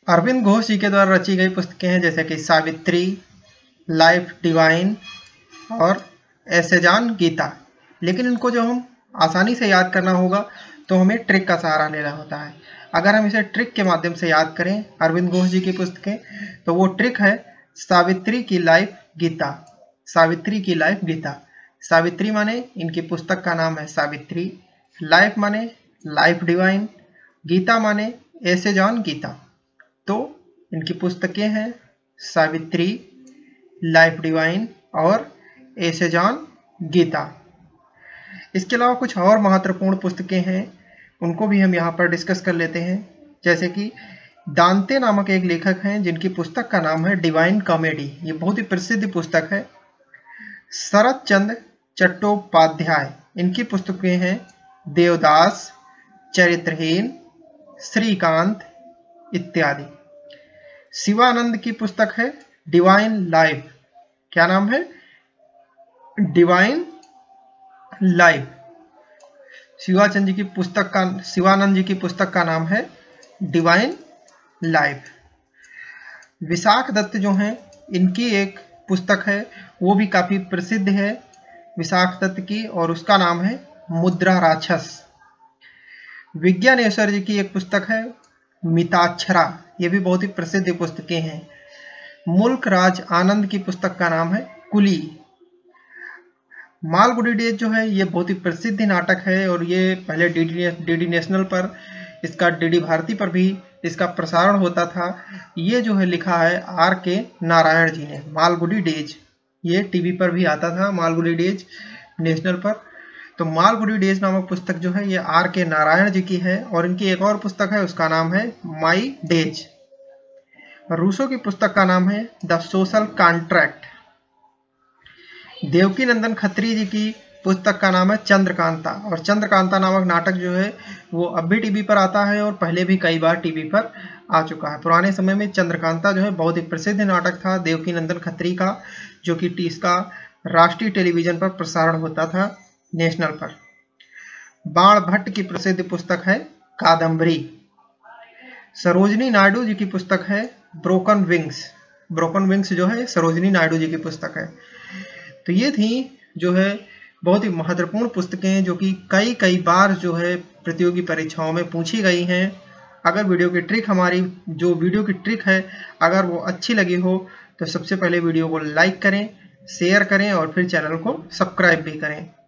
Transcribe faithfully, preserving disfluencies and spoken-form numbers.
अरविंद घोष जी के द्वारा रची गई पुस्तकें हैं जैसे कि सावित्री, लाइफ डिवाइन और ऐसे जान गीता। लेकिन इनको जो हम आसानी से याद करना होगा तो हमें ट्रिक का सहारा लेना होता है। अगर हम इसे ट्रिक के माध्यम से याद करें अरविंद घोष जी की पुस्तकें, तो वो ट्रिक है सावित्री की लाइफ गीता। सावित्री की लाइफ गीता। सावित्री माने इनकी पुस्तक का नाम है सावित्री, लाइफ माने लाइफ डिवाइन, गीता माने ऐसे जान गीता। तो इनकी पुस्तकें हैं सावित्री, लाइफ डिवाइन और ऐसे जान गीता। इसके अलावा कुछ और महत्वपूर्ण पुस्तकें हैं, उनको भी हम यहाँ पर डिस्कस कर लेते हैं। जैसे कि दांते नामक एक लेखक हैं जिनकी पुस्तक का नाम है डिवाइन कॉमेडी। ये बहुत ही प्रसिद्ध पुस्तक है। शरत चंद्र चट्टोपाध्याय, इनकी पुस्तकें हैं देवदास, चरित्रहीन, श्रीकांत इत्यादि। शिवानंद की पुस्तक है डिवाइन लाइफ। क्या नाम है? Divine life. शिवाचंद जी की पुस्तक का शिवानंद जी की पुस्तक का नाम है डिवाइन लाइफ। विशाख दत्त जो हैं इनकी एक पुस्तक है, वो भी काफी प्रसिद्ध है विशाख दत्त की, और उसका नाम है मुद्रा राक्षस। विज्ञानेश्वर जी की एक पुस्तक है मिताक्षरा, ये भी बहुत ही प्रसिद्ध पुस्तकें हैं। मुल्क राज आनंद की पुस्तक का नाम है कुली। मालगुडी डेज जो है ये बहुत ही प्रसिद्ध नाटक है और ये पहले डीडी डीडी नेशनल पर, इसका डीडी भारती पर भी इसका प्रसारण होता था। ये जो है लिखा है आर के नारायण जी ने। मालगुडी डेज ये टीवी पर भी आता था, मालगुडी डेज नेशनल पर। तो मालगुडी डेज नामक पुस्तक जो है ये आर के नारायण जी की है, और इनकी एक और पुस्तक है उसका नाम है माई डेज। रूसो की पुस्तक का नाम है the social contract. Devaki Nandan Khatri ji की पुस्तक का नाम है चंद्रकांता, और चंद्रकांता नामक नाटक जो है वो अब भी टीवी पर आता है और पहले भी कई बार टीवी पर आ चुका है। पुराने समय में चंद्रकांता जो है बहुत ही प्रसिद्ध नाटक था देवकी नंदन खत्री का, जो कि इसका राष्ट्रीय टेलीविजन पर प्रसारण होता था नेशनल पर। बाण भट्ट की प्रसिद्ध पुस्तक है कादम्बरी। सरोजनी नायडू जी की पुस्तक है ब्रोकन विंग्स। ब्रोकन विंग्स जो है सरोजनी नायडू जी की पुस्तक है। तो ये थी जो है बहुत ही महत्वपूर्ण पुस्तकें जो कि कई कई बार जो है प्रतियोगी परीक्षाओं में पूछी गई हैं। अगर वीडियो की ट्रिक हमारी जो वीडियो की ट्रिक है अगर वो अच्छी लगी हो तो सबसे पहले वीडियो को लाइक करें, शेयर करें और फिर चैनल को सब्सक्राइब भी करें।